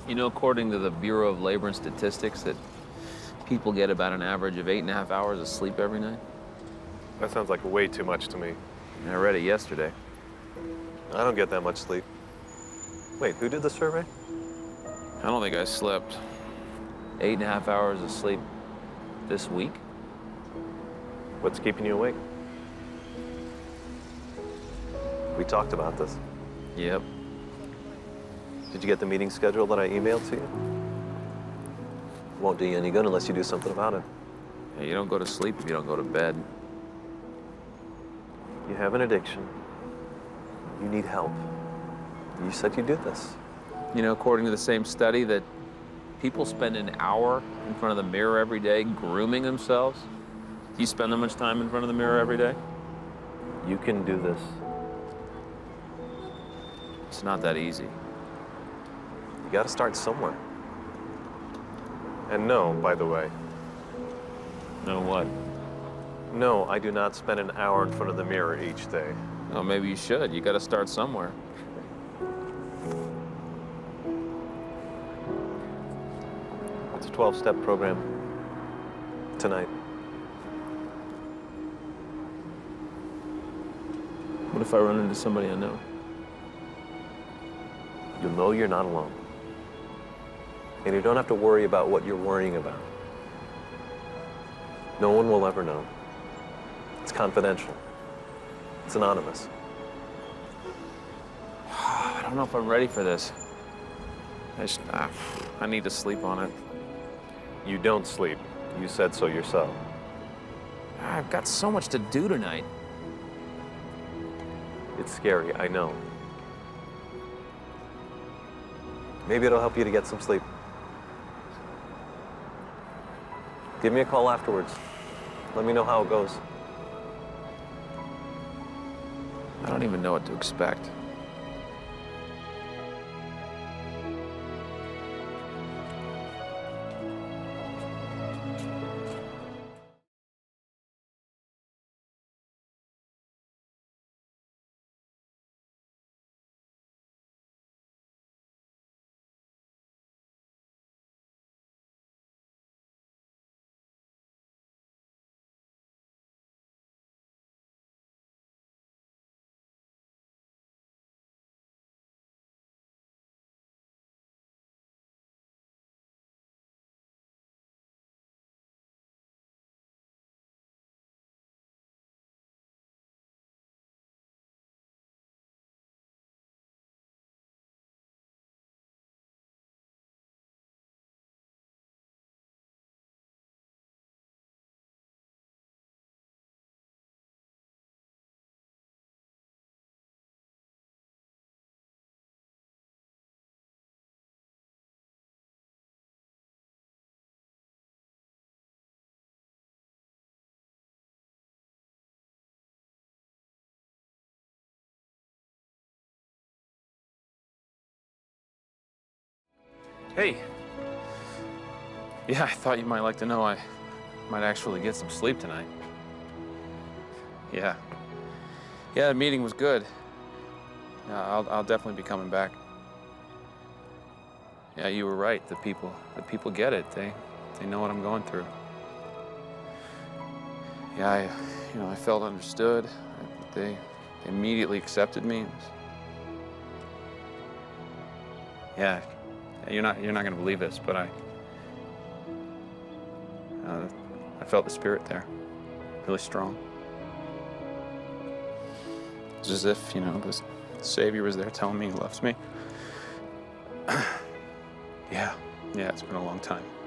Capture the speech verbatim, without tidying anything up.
You know, according to the Bureau of Labor and Statistics, that people get about an average of eight and a half hours of sleep every night. That sounds like way too much to me. I read it yesterday. I don't get that much sleep. Wait, who did the survey? I don't think I slept eight and a half hours of sleep this week. What's keeping you awake? We talked about this. Yep. Did you get the meeting schedule that I emailed to you? Won't do you any good unless you do something about it. Hey, you don't go to sleep if you don't go to bed. You have an addiction. You need help. You said you'd do this. You know, according to the same study, that people spend an hour in front of the mirror every day grooming themselves. Do you spend that much time in front of the mirror every day? You can do this. It's not that easy. You gotta start somewhere. And no, by the way. No what? No, I do not spend an hour in front of the mirror each day. Oh, maybe you should. You gotta start somewhere. It's a twelve-step program. Tonight. What if I run into somebody I know? You'll know you're not alone. And you don't have to worry about what you're worrying about. No one will ever know. It's confidential. It's anonymous. I don't know if I'm ready for this. I just, ah, I need to sleep on it. You don't sleep. You said so yourself. I've got so much to do tonight. It's scary, I know. Maybe it'll help you to get some sleep. Give me a call afterwards. Let me know how it goes. I don't even know what to expect. Hey. Yeah, I thought you might like to know I might actually get some sleep tonight. Yeah. Yeah, the meeting was good. Yeah, I'll, I'll definitely be coming back. Yeah, you were right. The people, the people get it. They, they know what I'm going through. Yeah, I, you know, I felt understood. They, they immediately accepted me. Yeah. You're not, you're not going to believe this, but I, uh, I felt the spirit there, really strong. It's as if, you know, the Savior was there telling me he loves me. Yeah, yeah, it's been a long time.